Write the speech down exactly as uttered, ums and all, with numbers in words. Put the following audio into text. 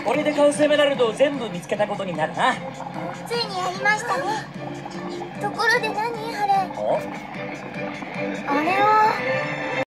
これでカウスエメラルドを全部見つけたことになるな。 ついにやりましたね。ところで何あれ。 お